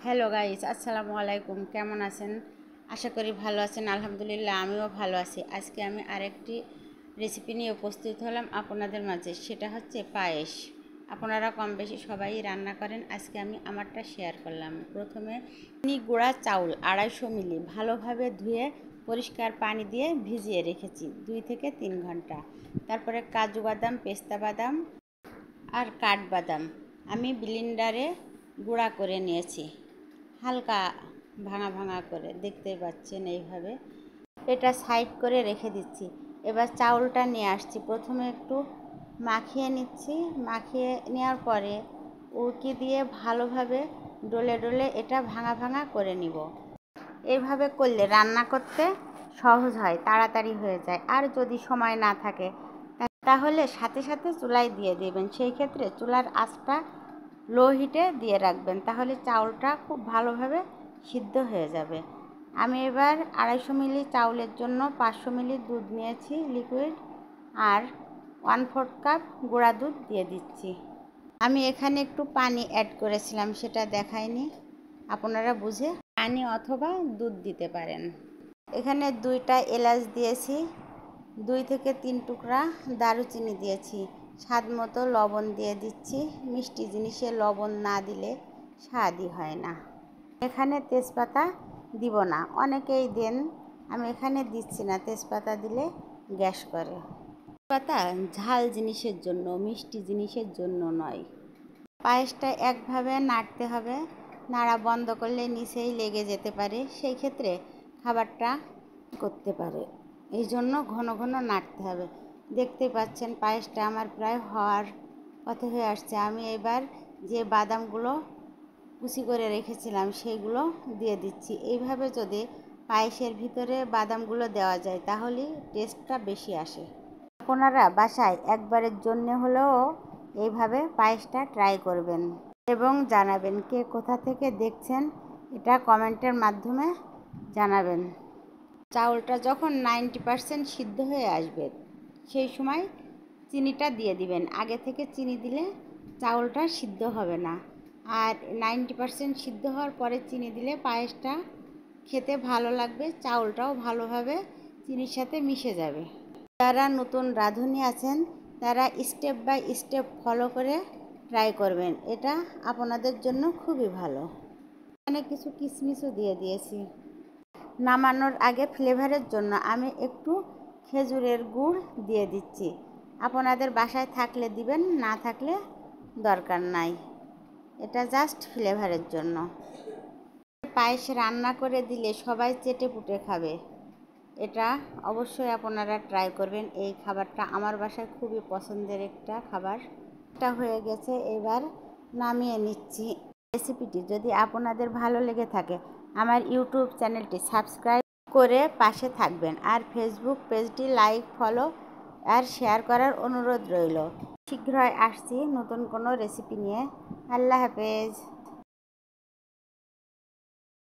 Hello guys, আসসালামু আলাইকুম। কেমন আছেন? আশা করি ভালো আছেন। আলহামদুলিল্লাহ, আমিও ভালো আছি। আজকে আমি আরেকটি রেসিপি নিয়ে উপস্থিত হলাম আপনাদের মাঝে। সেটা হচ্ছে পায়েস। আপনারা কম বেশি সবাই রান্না করেন। আজকে আমি আমারটা শেয়ার করলাম। প্রথমে গুঁড়া চাউল 250 মিলি ভালোভাবে ধুয়ে পরিষ্কার পানি দিয়ে ভিজিয়ে রেখেছি 2 থেকে 3 ঘন্টা। তারপরে কাজু বাদাম, পেস্তা বাদাম আর কাঠবাদাম আমি ব্লেন্ডারে গুঁড়া করে নিয়েছি, হালকা ভাঙা ভাঙা করে, দেখতেই পাচ্ছেন এইভাবে। এটা সাইড করে রেখে দিচ্ছি। এবার চাউলটা নিয়ে আসছি। প্রথমে একটু মাখিয়ে নিচ্ছি। মাখিয়ে নেওয়ার পরে উল্কি দিয়ে ভালোভাবে ডলে ডলে এটা ভাঙা ভাঙা করে নিব। এইভাবে করলে রান্না করতে সহজ হয়, তাড়াতাড়ি হয়ে যায়। আর যদি সময় না থাকে তাহলে সাথে সাথে চুলায় দিয়ে দেবেন। সেই ক্ষেত্রে চুলার আঁচটা লো হিটে দিয়ে রাখবেন, তাহলে চাউলটা খুব ভালোভাবে সিদ্ধ হয়ে যাবে। আমি এবার 250 মিলি চাউলের জন্য 500 মিলি দুধ নিয়েছি লিকুইড, আর 1/4 কাপ গুঁড়া দুধ দিয়ে দিচ্ছি। আমি এখানে একটু পানি অ্যাড করেছিলাম, সেটা দেখাইনি, আপনারা বুঝে পানি অথবা দুধ দিতে পারেন। এখানে 2টা এলাচ দিয়েছি, 2 থেকে 3 টুকরা দারুচিনি দিয়েছি, স্বাদ মতো লবণ দিয়ে দিচ্ছি। মিষ্টি জিনিসে লবণ না দিলে স্বাদই হয় না। এখানে তেজপাতা দিব না, অনেকেই দেন, আমি এখানে দিচ্ছি না। তেজপাতা দিলে গ্যাস করে। তেজপাতা ঝাল জিনিসের জন্য, মিষ্টি জিনিসের জন্য নয়। পায়েসটা একভাবে নাড়তে হবে, নাড়া বন্ধ করলে নিচেই লেগে যেতে পারে, সেই ক্ষেত্রে খাবারটা করতে পারে। এই জন্য ঘন ঘন নাড়তে হবে। দেখতে পাচ্ছেন পায়েসটা আমার প্রায় হওয়ার পথে হয়ে আসছে। আমি এবার যে বাদামগুলো কুচি করে রেখেছিলাম সেইগুলো দিয়ে দিচ্ছি। এইভাবে যদি পায়েসের ভিতরে বাদামগুলো দেওয়া যায় তাহলে টেস্টটা বেশি আসে। আপনারা বাসায় একবারের জন্য হলেও এইভাবে পায়েসটা ট্রাই করবেন এবং জানাবেন কে কোথা থেকে দেখছেন, এটা কমেন্টের মাধ্যমে জানাবেন। চাউলটা যখন 90% সিদ্ধ হয়ে আসবে সেই সময় চিনিটা দিয়ে দিবেন। আগে থেকে চিনি দিলে চাউলটা সিদ্ধ হবে না, আর 90% সিদ্ধ হওয়ার পরে চিনি দিলে পায়েসটা খেতে ভালো লাগবে, চাউলটাও ভালোভাবে চিনির সাথে মিশে যাবে। যারা নতুন রাঁধুনি আছেন তারা স্টেপ বাই স্টেপ ফলো করে ট্রাই করবেন, এটা আপনাদের জন্য খুবই ভালো। এখানে কিছু কিশমিশও দিয়ে দিয়েছি। নামানোর আগে ফ্লেভারের জন্য আমি একটু খেজুরের গুড় দিয়ে দিচ্ছি। আপনাদের বাসায় থাকলে দিবেন, না থাকলে দরকার নাই, এটা জাস্ট ফ্লেভারের জন্য। পায়েস রান্না করে দিলে সবাই চেটে পুটে খাবে, এটা অবশ্যই আপনারা ট্রাই করবেন। এই খাবারটা আমার বাসায় খুবই পছন্দের একটা খাবার। এটা হয়ে গেছে, এবার নামিয়ে নিচ্ছি। রেসিপিটি যদি আপনাদের ভালো লেগে থাকে আমার ইউটিউব চ্যানেলটি সাবস্ক্রাইব করে পাশে থাকবেন, আর ফেসবুক পেজটি লাইক, ফলো আর শেয়ার করার অনুরোধ রইল। শীঘ্রই আসছি নতুন কোনো রেসিপি নিয়ে। আল্লাহ হাফেজ।